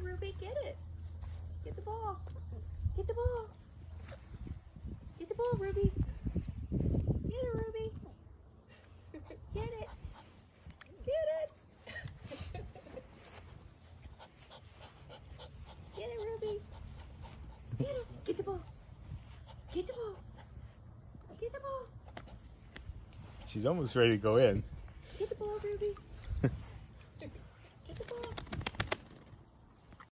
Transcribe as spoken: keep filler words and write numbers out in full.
Ruby, get it. Get the ball. Get the ball. Get the ball, Ruby. Get it, Ruby. Get it. Get it. Get it, Ruby. Get it. Get the ball. Get the ball. Get the ball. She's almost ready to go in. Get the ball, Ruby.